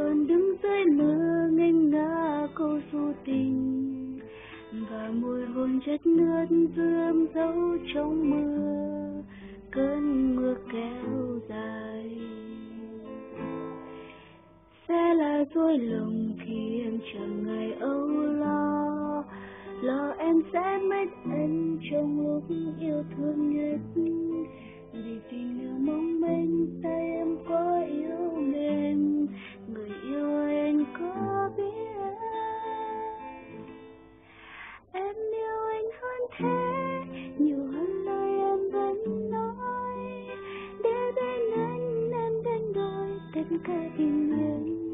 còn đứng dưới mưa nghênh ngả câu du tình, và mùi hôn chất nước rơm dấu trong mưa, cơn mưa kéo dài. Sẽ là dối lòng khi em chờ ngày âu lo em sẽ mất anh trong lúc yêu thương nhất, vì tình yêu mong manh tay em có yêu mềm, người yêu anh có biết em yêu anh hơn thế, nhiều hơn lời em vẫn nói, để bên anh em đánh đổi tất cả tình yêu.